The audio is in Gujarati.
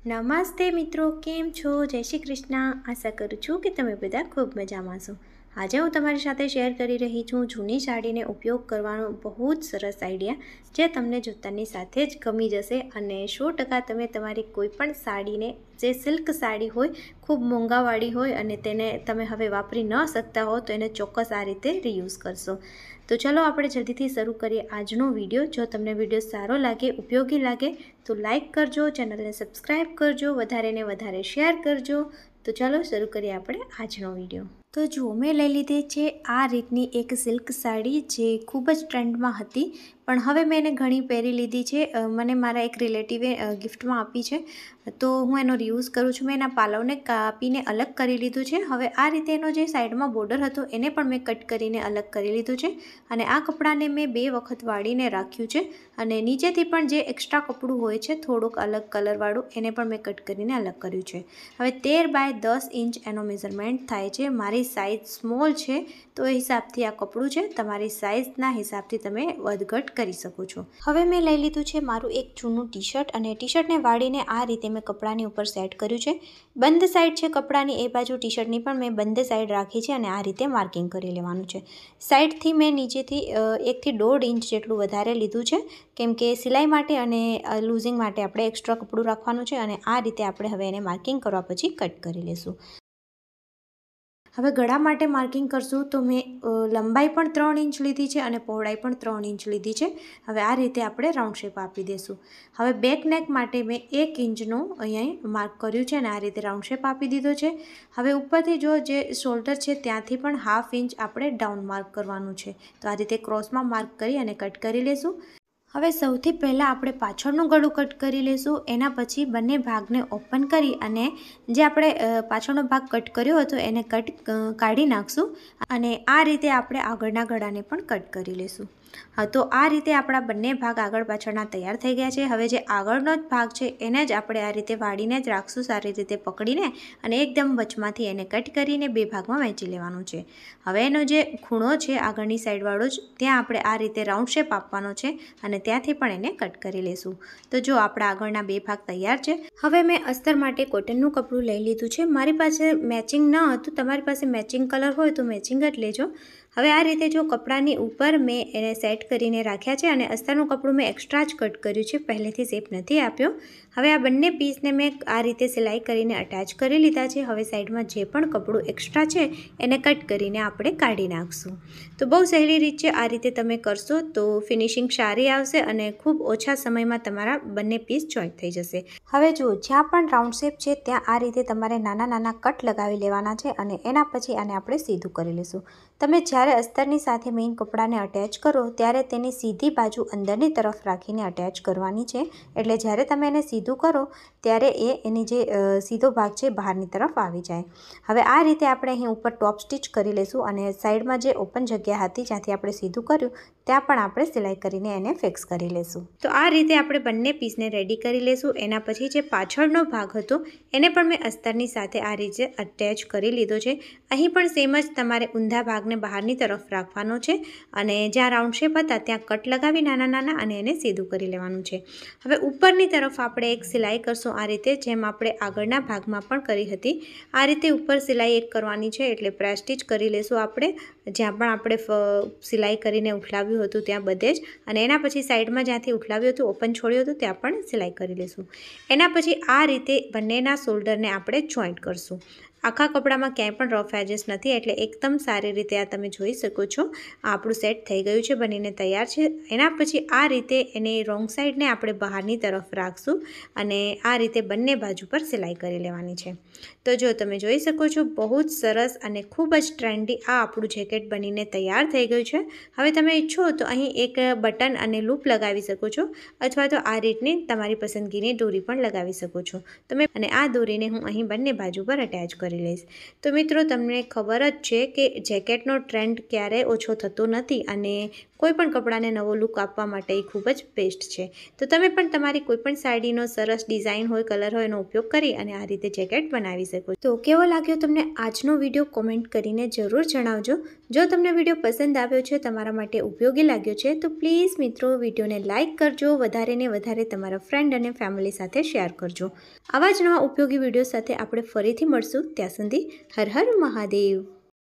નમસ્તે મિત્રો, કેમ છો? જય શ્રી કૃષ્ણ. આશા કરું છું કે તમે બધા ખૂબ મજામાં છો. આજે હું તમારી સાથે શેર કરી રહી છું જૂની સાડીને ઉપયોગ કરવાનો બહુ જ સરસ આઈડિયા, જે તમને જોતાની સાથે જ ગમી જશે અને 100% તમે તમારી કોઈ પણ સાડીને, જે સિલ્ક સાડી હોય, ખૂબ મોંઘાવાળી હોય અને તેને તમે હવે વાપરી ન શકતા હો તો એને ચોક્કસ આ રીતે રીયુઝ કરશો. તો ચલો આપણે જલ્દીથી શરૂ કરીએ આજનો વિડીયો. જો તમને વિડીયો સારો લાગે, ઉપયોગી લાગે તો લાઈક કરજો, ચેનલને સબસ્ક્રાઈબ કરજો, વધારે ને વધારે શેર કરજો. તો ચાલો શરૂ કરીએ આપણે આજનો વિડીયો. તો જુઓ, મેં લઈ લીધી છે આ રીતની એક સિલ્ક સાડી, જે ખૂબ જ ટ્રેન્ડમાં હતી, પણ હવે મેં એને ઘણી પહેરી લીધી છે. મને મારા એક રિલેટિવે ગિફ્ટમાં આપી છે, તો હું એનો રીયુઝ કરું છું. મેં એના પાલવને કાપીને અલગ કરી લીધું છે. હવે આ રીતે એનો જે સાઈડમાં બોર્ડર હતો એને પણ મેં કટ કરીને અલગ કરી લીધું છે. અને આ કપડાને મેં 2 વખત વાળીને રાખ્યું છે. અને નીચેથી પણ જે એક્સ્ટ્રા કપડું હોય છે થોડુંક અલગ કલરવાળું, એને પણ મેં કટ કરીને અલગ કર્યું છે. હવે 13 બાય 10 ઇંચ એનો મેઝરમેન્ટ થાય છે. મારી સાઇઝ સ્મોલ છે, તો એ હિસાબથી આ કપડું છે. તમારી સાઇઝના હિસાબથી તમે વધઘટ કરી શકો છો. હવે મેં લઈ લીધું છે મારું એક જૂનું ટી શર્ટ, અને ટી શર્ટને વાળીને આ રીતે મેં કપડાની ઉપર સેટ કર્યું છે. બંધ સાઈડ છે કપડાની એ બાજુ, ટી શર્ટની પણ મેં બંધ સાઈડ રાખી છે અને આ રીતે માર્કિંગ કરી લેવાનું છે. સાઈડથી મેં નીચેથી 1 થી 1.5 ઇંચ જેટલું વધારે લીધું છે, કેમ કે સિલાઈ માટે અને લૂઝિંગ માટે આપણે એક્સ્ટ્રા કપડું રાખવાનું છે. અને આ રીતે આપણે હવે એને માર્કિંગ કરવા પછી કટ કરી લઈશું. હવે ગળા માટે માર્કિંગ કરશું, તો મેં લંબાઈ પણ 3 ઇંચ લીધી છે અને પહોળાઈ પણ 3 ઇંચ લીધી છે. હવે આ રીતે આપણે રાઉન્ડ શેપ આપી દઈશું. હવે બેક નેક માટે મેં 1 ઇંચનું અહીંયા માર્ક કર્યું છે અને આ રીતે રાઉન્ડ શેપ આપી દીધો છે. હવે ઉપરથી જો જે શોલ્ડર છે ત્યાંથી પણ 1/2 ઇંચ આપણે ડાઉન માર્ક કરવાનું છે. તો આ રીતે ક્રોસમાં માર્ક કરી અને કટ કરી લઈશું. હવે સૌથી પહેલાં આપણે પાછળનું ગળું કટ કરી લઈશું. એના પછી બંને ભાગને ઓપન કરી અને જે આપણે પાછળનો ભાગ કટ કર્યો હતો એને કાઢી નાખશું. અને આ રીતે આપણે આગળના ગળાને પણ કટ કરી લઈશું. હા, તો આ રીતે આપણા બંને ભાગ આગળ પાછળના તૈયાર થઈ ગયા છે. હવે જે આગળનો જ ભાગ છે એને જ આપણે આ રીતે વાળીને જ રાખશું, સારી રીતે પકડીને, અને એકદમ વચમાંથી એને કટ કરીને 2 ભાગમાં વહેંચી લેવાનું છે. હવે એનો જે ખૂણો છે આગળની સાઈડવાળો જ, ત્યાં આપણે આ રીતે રાઉન્ડ શેપ આપવાનો છે અને ત્યાંથી પણ એને કટ કરી લઈશું. તો જો આપણા આગળના 2 ભાગ તૈયાર છે. હવે મેં અસ્તર માટે કોટનનું કપડું લઈ લીધું છે. મારી પાસે મેચિંગ ન હતું, તમારી પાસે મેચિંગ કલર હોય તો મેચિંગ જ લેજો. હવે આ રીતે જો કપડાની ઉપર મેં એને સેટ કરીને રાખ્યા છે અને અસ્તરનું કપડું મેં એક્સ્ટ્રા જ કટ કર્યું છે, પહેલેથી શેપ નથી આપ્યો. હવે આ બંને પીસને મેં આ રીતે સિલાઈ કરીને અટેચ કરી લીધા છે. હવે સાઈડમાં જે પણ કપડું એક્સ્ટ્રા છે એને કટ કરીને આપણે કાઢી નાખશું. તો બહુ સહેલી રીત છે. આ રીતે તમે કરશો તો ફિનિશિંગ સારી આવશે અને ખૂબ ઓછા સમયમાં તમારા બંને પીસ જોઈન્ટ થઈ જશે. હવે જો જ્યાં પણ રાઉન્ડ શેપ છે ત્યાં આ રીતે તમારે નાના નાના કટ લગાવી લેવાના છે અને એના પછી આને આપણે સીધું કરી લઈશું. તમે જ્યારે અસ્તરની સાથે મેઇન કપડાને અટેચ કરો ત્યારે તેની સીધી બાજુ અંદરની તરફ રાખીને અટેચ કરવાની છે. એટલે જ્યારે તમે એને સીધું કરો ત્યારે એની જે સીધો ભાગ છે બહારની તરફ આવી જાય. હવે આ રીતે આપણે અહીં ઉપર ટોપ સ્ટિચ કરી લઈશું અને સાઈડમાં જે ઓપન જગ્યા હતી જ્યાંથી આપણે સીધું કર્યું ત્યાં પણ આપણે સિલાઈ કરીને એને ફિક્સ કરી લઈશું. તો આ રીતે આપણે બંને પીસને રેડી કરી લઈશું. એના પછી જે પાછળનો ભાગ હતો એને પણ મેં અસ્તરની સાથે આ રીતે અટેચ કરી લીધો છે. અહીં પણ સેમ જ તમારે ઊંધા ભાગને બહારની તરફ રાખવાનો છે અને જ્યાં રાઉન્ડ શેપ હતા ત્યાં કટ લગાવી નાના નાના અને એને સીધું કરી લેવાનું છે. હવે ઉપરની તરફ આપણે એક સિલાઈ કરશું આ રીતે, જેમ આપણે આગળના ભાગમાં પણ કરી હતી. આ રીતે ઉપર સિલાઈ એક કરવાની છે, એટલે પ્રેસ સ્ટિચ કરી લેશું આપણે, જ્યાં પણ આપણે સિલાઈ કરીને ઉઠલાવ્યું હતું ત્યાં બધે જ. અને એના પછી સાઈડમાં જ્યાંથી ઉઠલાવ્યું હતું, ઓપન છોડ્યું હતું, ત્યાં પણ સિલાઈ કરી લઈશું. એના પછી આ રીતે બંનેના શોલ્ડરને આપણે જોઈન્ટ કરશું. આખા કપડામાં ક્યાંય પણ રફ એજેસ નથી, એટલે એકદમ સારી રીતે આ તમે જોઈ શકો છો. આ આપણું સેટ થઈ ગયું છે, બનીને તૈયાર છે. એના પછી આ રીતે એને રોંગ સાઈડને આપણે બહારની તરફ રાખશું અને આ રીતે બંને બાજુ પર સિલાઈ કરી લેવાની છે. તો જો તમે જોઈ શકો છો, બહુ જ સરસ અને ખૂબ જ ટ્રેન્ડી આ આપણું જેકેટ બનીને તૈયાર થઈ ગયું છે. હવે તમે ઈચ્છો તો અહીં એક બટન અને લૂપ લગાવી શકો છો, અથવા તો આ રીતની તમારી પસંદગીની દોરી પણ લગાવી શકો છો તમે. અને આ દોરીને હું અહીં બંને બાજુ પર અટેચ કરી લઈશ. તો મિત્રો, તમને ખબર જ છે કે જેકેટનો ટ્રેન્ડ ક્યારેય ઓછો થતો નથી અને કોઈપણ કપડાને નવો લુક આપવા માટે એ ખૂબ જ બેસ્ટ છે. તો તમે પણ તમારી કોઈપણ સાડીનો સરસ ડિઝાઇન હોય, કલર હોય એનો ઉપયોગ કરી અને આ રીતે જેકેટ બનાવી શકો. તો કેવો લાગ્યો તમને આજનો વિડીયો કોમેન્ટ કરીને જરૂર જણાવજો. જો તમને વિડીયો પસંદ આવ્યો છે, તમારા માટે ઉપયોગી લાગ્યો છે, તો પ્લીઝ મિત્રો વિડીયોને લાઇક કરજો, વધારે ને વધારે તમારા ફ્રેન્ડ અને ફેમિલી સાથે શેર કરજો. આવા જ નવા ઉપયોગી વિડીયો સાથે આપણે ફરીથી મળશું. ત્યાં સુધી હર હર મહાદેવ.